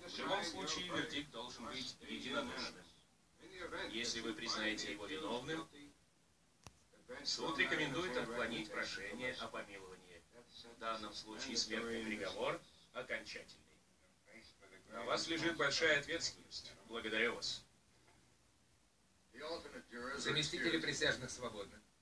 В любом случае, вердикт должен быть единодушным. Если вы признаете его виновным, суд рекомендует отклонить прошение о помиловании. В данном случае смертный приговор окончательный. На вас лежит большая ответственность. Благодарю вас. Заместители присяжных свободны.